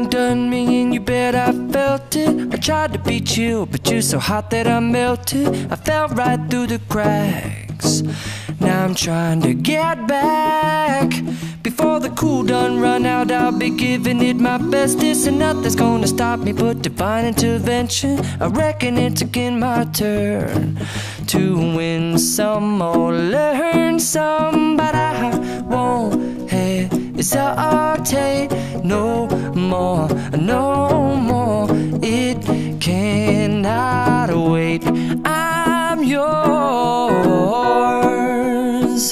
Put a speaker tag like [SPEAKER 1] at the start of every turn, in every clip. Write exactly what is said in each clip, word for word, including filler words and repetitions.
[SPEAKER 1] undone me and you bet I felt it. I tried to be chill, but you're so hot that I melted. I fell right through the cracks. Now I'm trying to get back. Before the cool done run out, I'll be giving it my bestest, and nothing's gonna stop me but divine intervention. I reckon it's again my turn to win some or learn some, but I won't hesitate no more, no more. It cannot wait. I'm yours.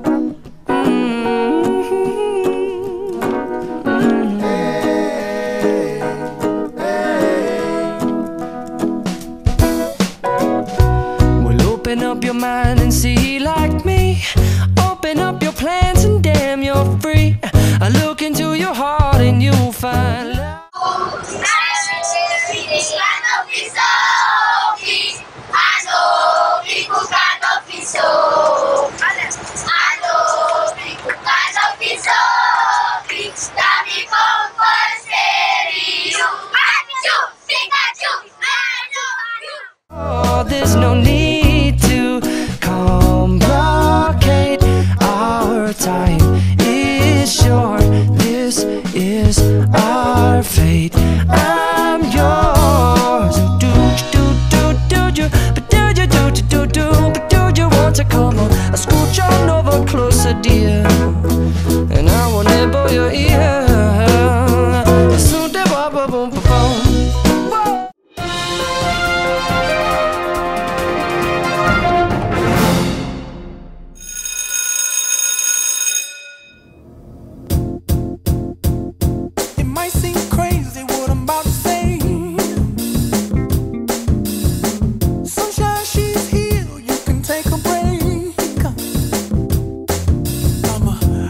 [SPEAKER 1] Open up your mind and see like me. Open up your plans and damn, you're free. I look into your heart and you'll find love. Oh, there's no need to complicate. Our time is short. This is our fate. I'm yours. Do do do do do, but do you do do do do, but do you want to come on? I scooch on over closer, dear, and I will nibble your ear. Soon to boom boom boom boom.
[SPEAKER 2] I'm a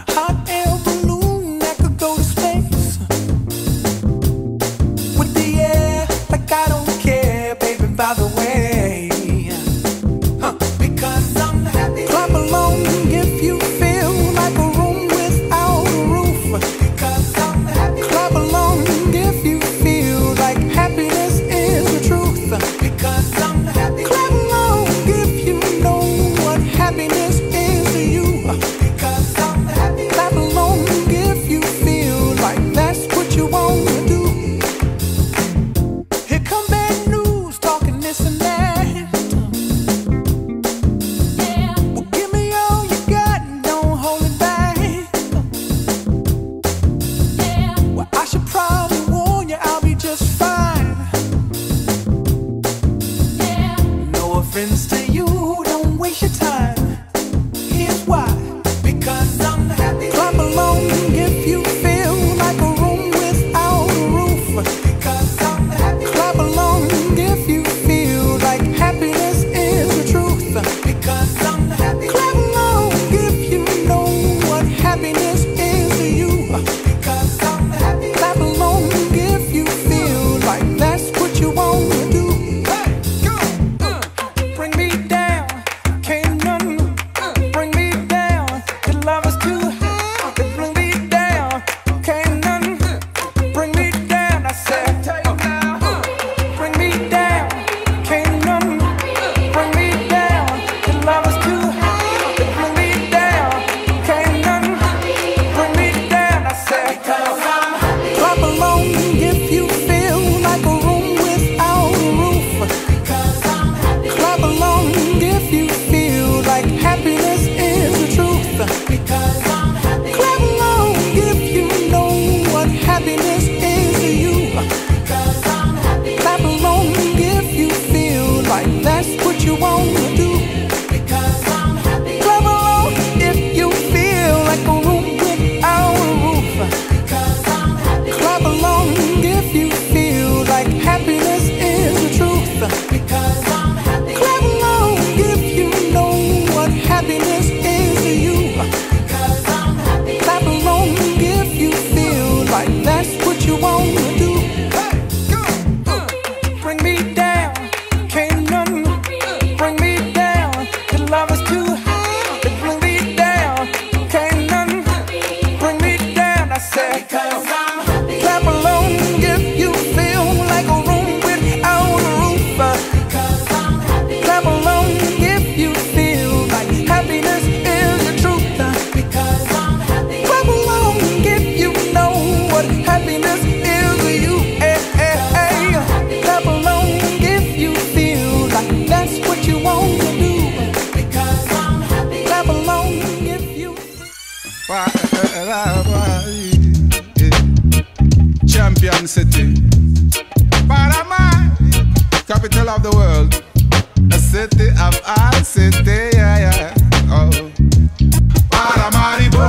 [SPEAKER 2] Champion City, Panama, capital of the world, a city of our city, yeah, yeah. Oh, Paramaribo,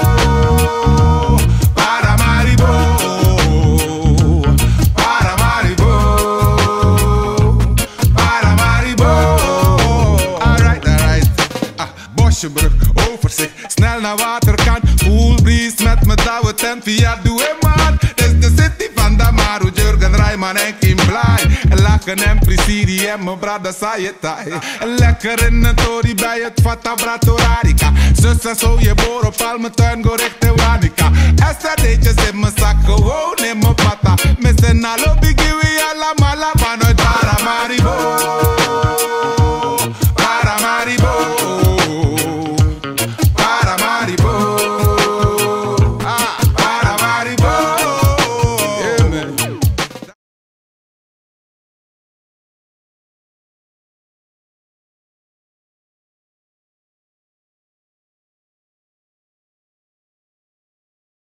[SPEAKER 2] Paramaribo, Paramaribo, Paramaribo. Alright, alright. Ah, Bosjebrug, overzicht, snel naar waterkant. Cool breeze met mijn douwe tent via Doe man. Dit is de city van Damaru, Jurgen Rijman en Kim Blij. Lachen en Prisiri en mijn brada Sayetai. Lekker in een tori bij het Fata Bratorarica. Zus en zo je boor op al mijn tuin, go richting Wanica. Esther deetjes in mijn zak, gewoon in mijn pata. Missen alle biggie, we alla mala.